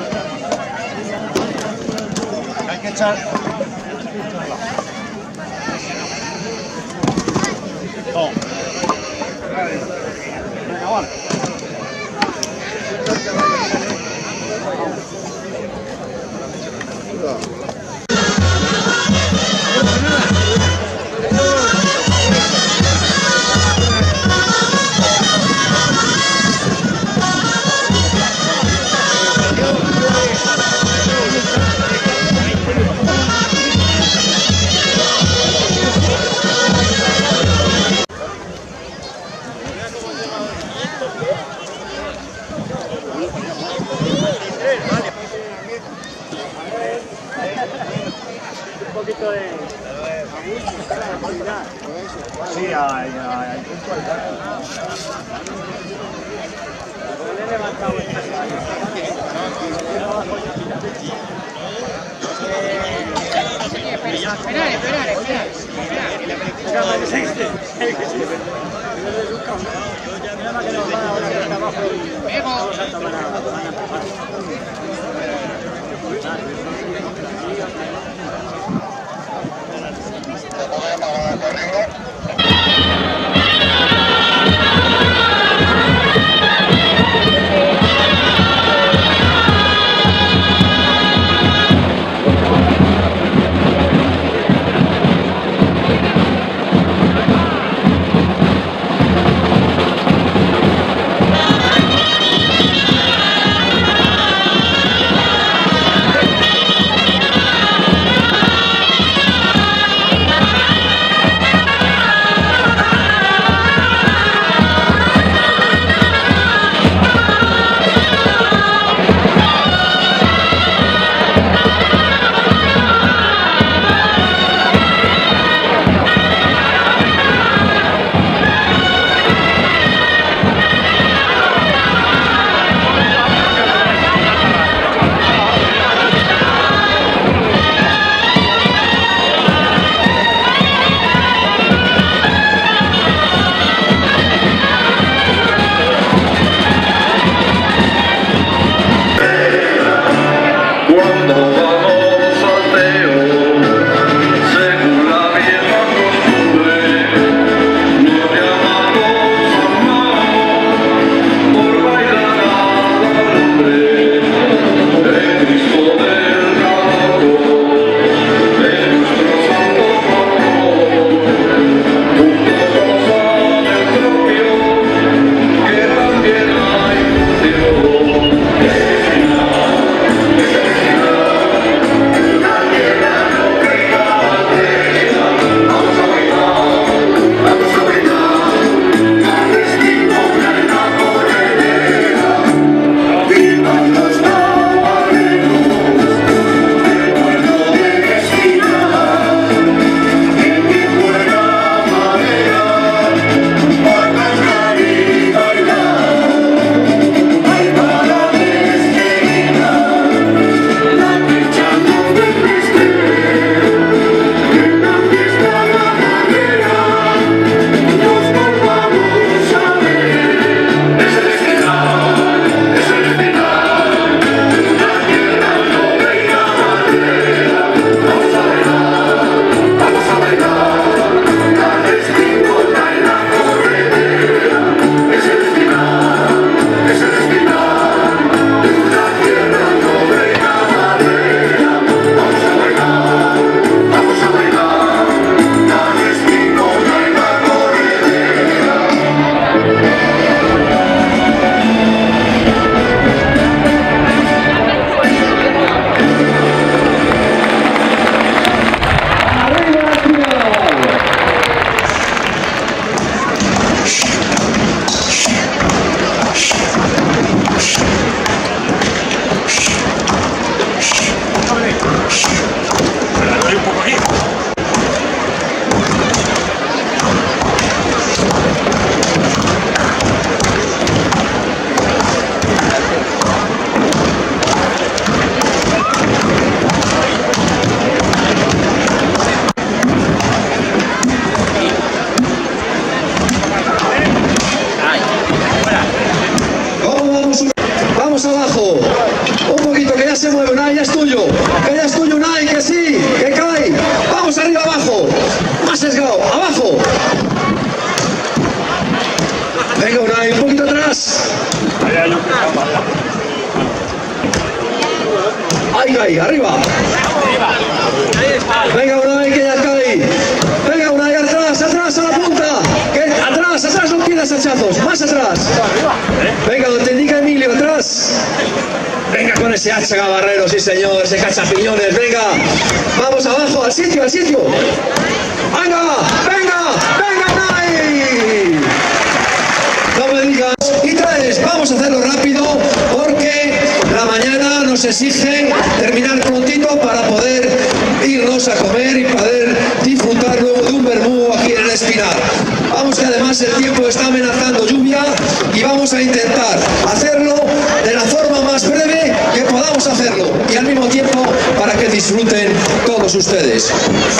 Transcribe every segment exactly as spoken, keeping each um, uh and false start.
Hay que echar... No. Venga, vale. Un poquito de... Sí, hay, hay puntualidad. Le he levantado esta Esperar, esperar, esperar. se mueve, Unai, ya es tuyo. Que ya es tuyo, Unai, que sí, que cae. Vamos arriba, abajo. Más sesgado, abajo. Venga, Unai, un poquito atrás. Ahí cae, arriba. Venga, Unai, que ya cae. Venga, Unai, atrás, atrás, a la punta. Que atrás, atrás, no pierdas hachazos. Más atrás. Venga, donde te indica Emilio, atrás. Venga con ese hacha, Gabarrero, sí señor, ese cachapiñones, venga. Vamos abajo, al sitio, al sitio. Venga, venga, venga, Unai. No me digas. Y traes, vamos a hacerlo rápido porque la mañana nos exige terminar prontito para poder irnos a comer y poder disfrutar luego de un vermú aquí en el Espinar. Vamos, que además el tiempo está amenazando lluvia y vamos a intentar hacerlo de la forma más breve que podamos hacerlo y al mismo tiempo para que disfruten todos ustedes.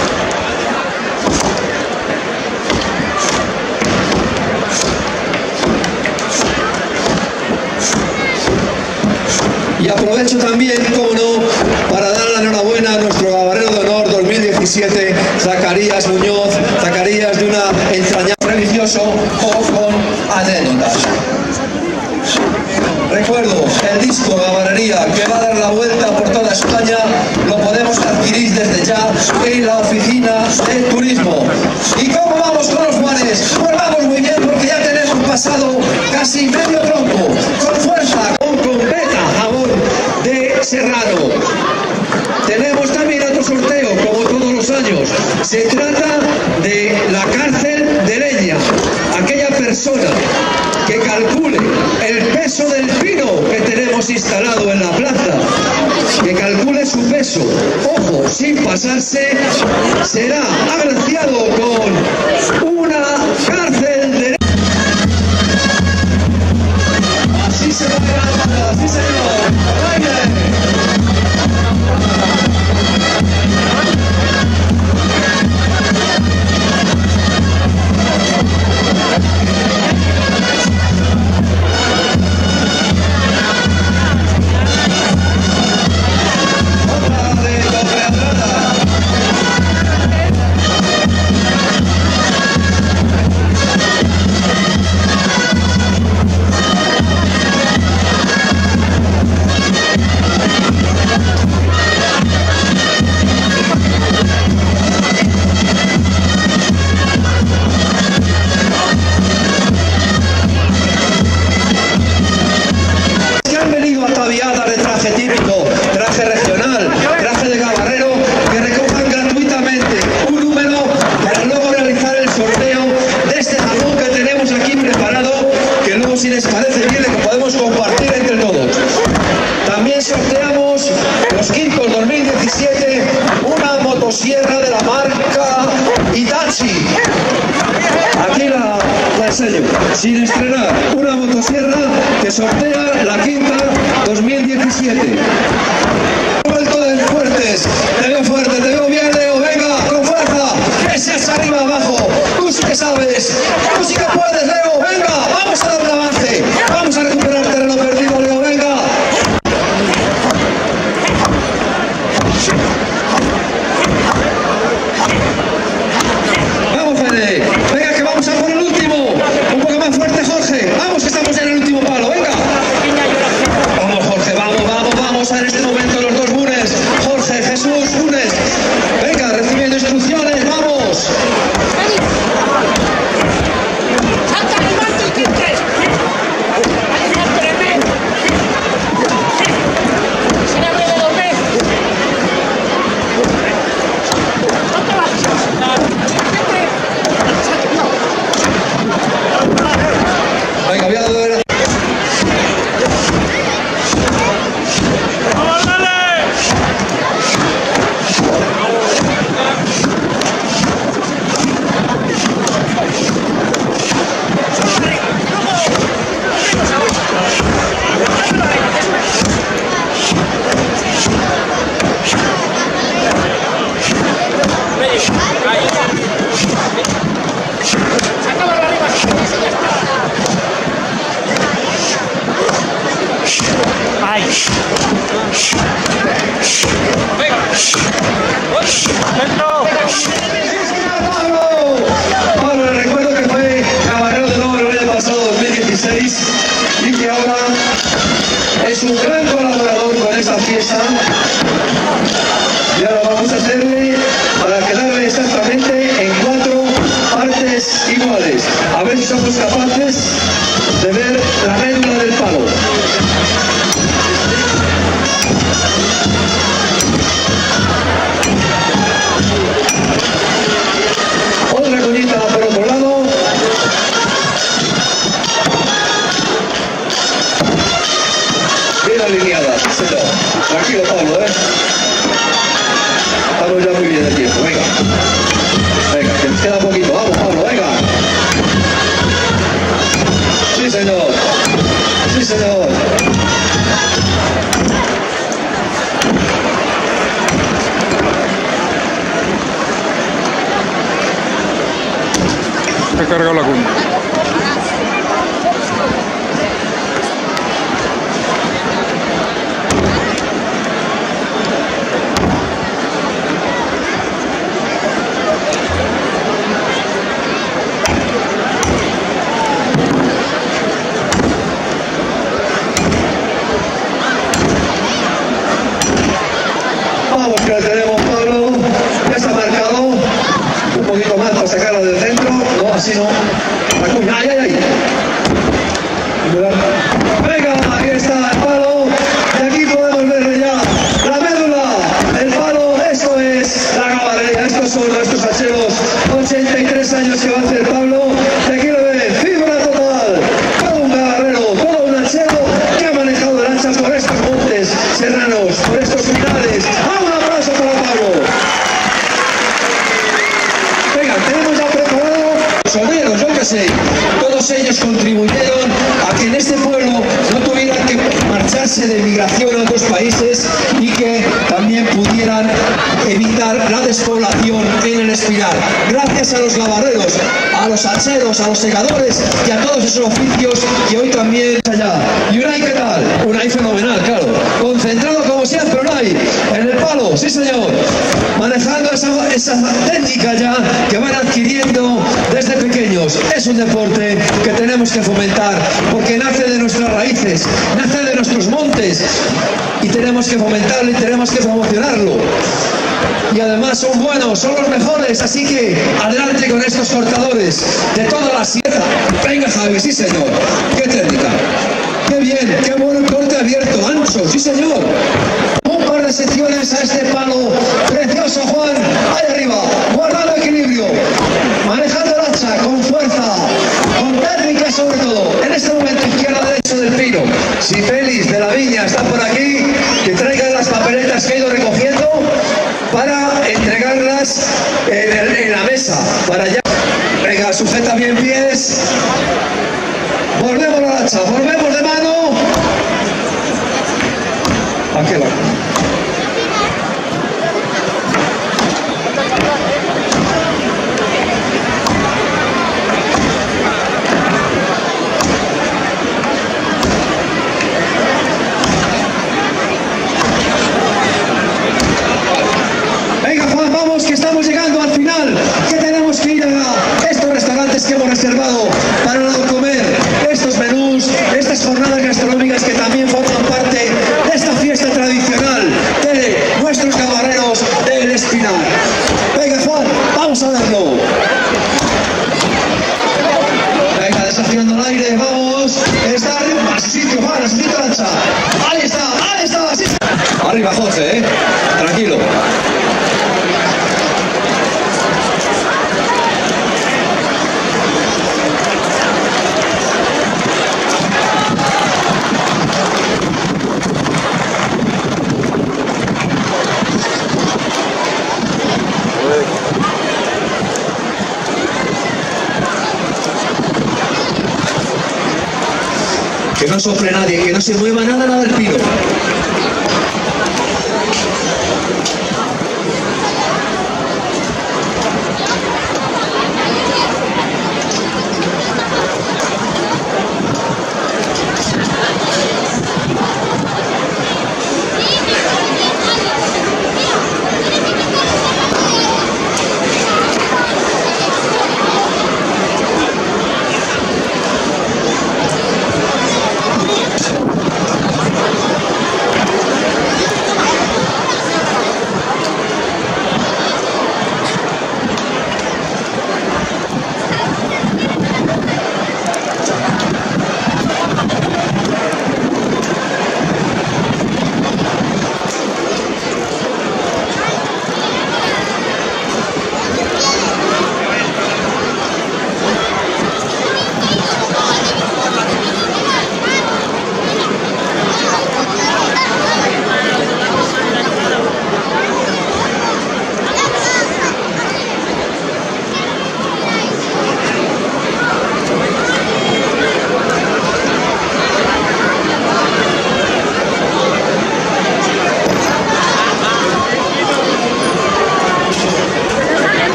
Y aprovecho también, como no, para dar la enhorabuena a nuestro Gabarrero de Honor dos mil diecisiete, Zacarías Muñoz, Zacarías de una entrañable religioso o con anécdotas. Recuerdo, el disco Gabarrería, que va a dar la vuelta por toda España, lo podemos adquirir desde ya en la oficina de turismo. ¿Y cómo vamos con los Juanes? Pues vamos muy bien, porque ya tenemos pasado casi medio tronco, con fuerza, con completa jabón de Serrano. Tenemos también otro sorteo, como todos los años. Se trata de la cárcel de leña. Aquella persona que calcule el peso del pino que tenemos instalado en la plaza, que calcule su peso, ojo, sin pasarse, será agraciado con una cárcel de leña. Así se va a ganar, así señor. ¡Aire! Si les parece bien, que podemos compartir entre todos. También sorteamos los Quintos dos mil diecisiete, una motosierra de la marca Hitachi. Aquí la, la enseño, sin estrenar, una motosierra que sortea la Quinta dos mil diecisiete. Vuelto de fuertes, te veo fuerte, te veo bien, Leo, venga, con fuerza, que seas arriba, abajo, tú sí que sabes, tú sí que puedes, Leo, venga, vamos a dar un avance, vamos a recuperar terreno perdido, Leo, venga. Vamos, Fede, venga, que vamos a por el último, un poco más fuerte, Jorge, vamos, que estamos en el último palo, venga. Vamos, Jorge, vamos, vamos, vamos, en este momento los dos Bunes, Jorge, Jesús, Bunes, venga, recibiendo instrucciones, vamos. capaces de ver la médula del palo. Otra colita por otro lado. Bien alineada, señor. Tranquilo, Pablo, ¿eh? Estamos ya muy bien de tiempo, venga. Venga, que nos queda poquito. Vamos, Pablo, venga. Sí, señor. Sí, señor. He cargado la cuña. Vamos, que la tenemos, Pablo. Ya está marcado. Un poquito más para sacarla del centro. No, así no. La cuña. ¡Ay, ay, ay! Venga, aquí está el palo. Y aquí podemos verle ya la médula, el palo. Esto es la gabarrera. Estos son nuestros hacheros. ochenta y tres años que va a hacer Pablo. Y aquí lo ven. Fibra total. Todo un gabarrero, todo un hachero que ha manejado lanchas por estos montes serranos, por estos finales. ¡Ah, un aplauso para Pablo! Venga, tenemos ya preparado soneros, yo que sé. Todos ellos contribuyeron a que en este pueblo no tuvieran que marcharse de migración a otros países y que también pudieran evitar la despoblación en el Espinar. Gracias a los gabarreros, a los hacheros, a los segadores y a todos esos oficios que hoy también allá. ¿Y Unai qué tal? Unai fenomenal, claro. Concentrado como siempre, Unai, en el palo, sí señor. Manejando esa, esa técnica ya que van adquiriendo desde pequeños. Es un deporte que tenemos que fomentar porque nace de nuestras raíces, nace de nuestros montes y tenemos que fomentarlo y tenemos que promocionarlo. Y además son buenos, son los mejores, así que adelante con estos cortadores de toda la sierra. Venga, Javi, sí señor. Qué técnica. Qué bien, qué bueno el corte abierto, ancho, sí señor. Un par de secciones a este palo. Precioso, Juan. Ahí arriba, guardando equilibrio. Manejando el hacha con fuerza, con técnica sobre todo. En este momento, izquierda derecha del pino. Si Félix de la Viña está por aquí, que traigan las papeletas que he ido recogiendo para entregarlas en, el, en la mesa. Para allá. Venga, sujeta bien pies. Volvemos a la hacha, volvemos de mano. Aquí va. Venga, Juan, vamos, que estamos llegando al final. Que tenemos que ir a estos restaurantes que hemos reservado para comer estos menús, estas jornadas gastronómicas que también forman parte de esta fiesta tradicional de nuestros gabarreros del Espinar. Venga, Juan, vamos a verlo. Venga, desafiando el aire, vamos. Está arriba, más sitio, Juan, necesito lancha. Ahí está, ahí está, sí. Arriba, José, eh. Tranquilo. Que no sopre nadie, que no se mueva nada, nada del pino.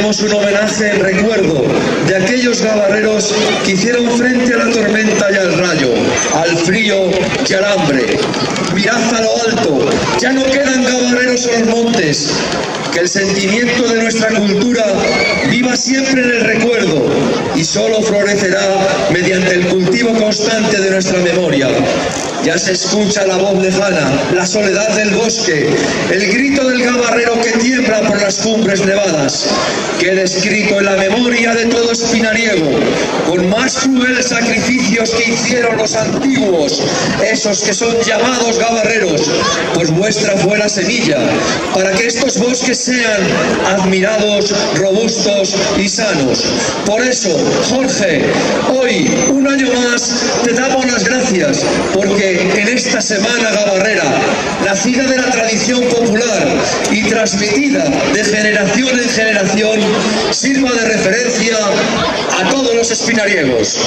haremos un homenaje en recuerdo de aquellos gabarreros que hicieron frente a la tormenta y al rayo, al frío y al hambre. Mirad a lo alto, ya no quedan gabarreros en los montes. Que el sentimiento de nuestra cultura viva siempre en el recuerdo y solo florecerá mediante el cultivo constante de nuestra memoria. Ya se escucha la voz lejana, la soledad del bosque, el grito del gabarrero que tiembla por las cumbres nevadas. Queda escrito en la memoria de todo espinariego, con más cruel sacrificios que hicieron los antiguos, esos que son llamados gabarreros, pues vuestra fue la semilla, para que estos bosques sean admirados, robustos y sanos. Por eso, Jorge, hoy, un año más, te damos las gracias, porque en esta semana gabarrera, nacida de la tradición popular y transmitida de generación en generación, sirva de referencia a todos los espinariegos.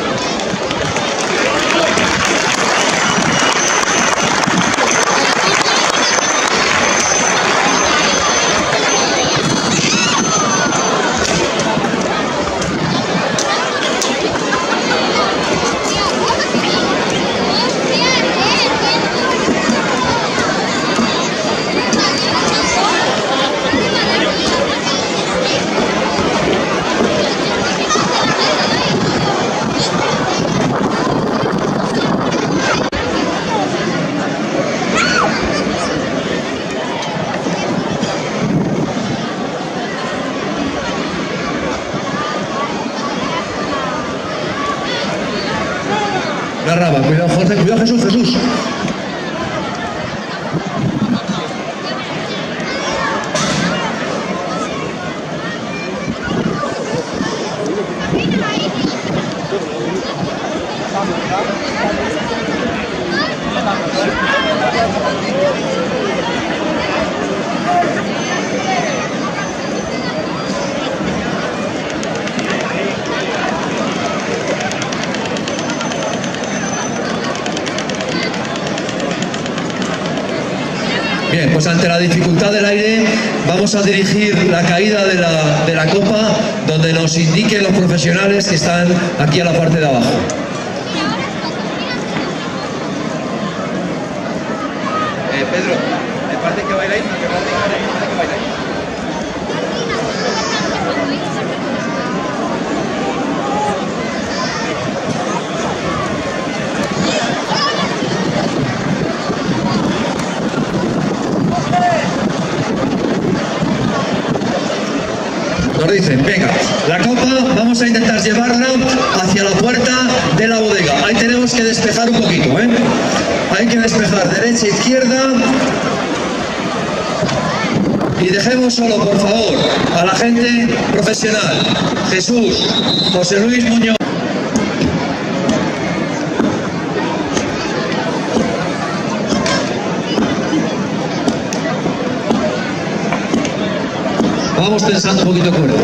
La raba, cuidado Jorge, cuidado Jesús, Jesús. Bien, pues ante la dificultad del aire vamos a dirigir la caída de la, de la copa donde nos indiquen los profesionales que están aquí a la parte de abajo. Eh, Pedro, ¿me parece que bailáis? ¿Me parece que bailáis? Nos dicen, venga, la copa vamos a intentar llevarla hacia la puerta de la bodega. Ahí tenemos que despejar un poquito, ¿eh? Hay que despejar derecha, izquierda. Y dejemos solo, por favor, a la gente profesional. Jesús, José Luis Muñoz. Vamos tensando un poquito cuerda.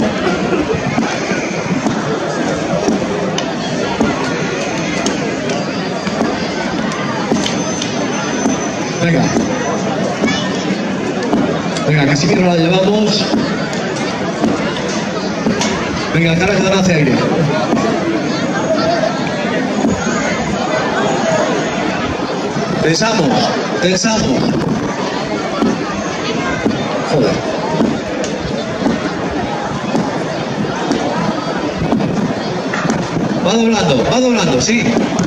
Venga. Venga, casi que no la llevamos. Venga, cara que dan hacia aire. Tensamos, tensamos. Joder. Va doblando, va doblando, sí.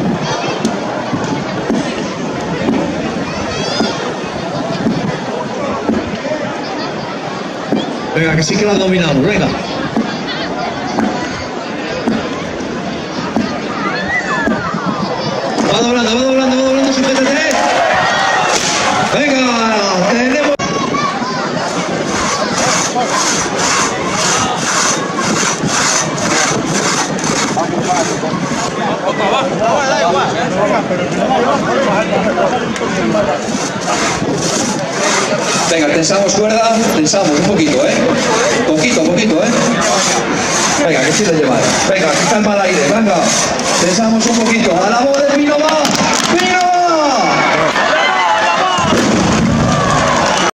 Venga, que sí que la dominamos, venga. Va doblando, va doblando, va doblando, sujétate. Venga, tenemos... Venga, tensamos cuerda, tensamos un poquito, ¿eh? Poquito, poquito, ¿eh? Venga, que sí le llevar. Venga, que calma el aire, venga. Tensamos un poquito. A la voz del vino va. ¡Vino!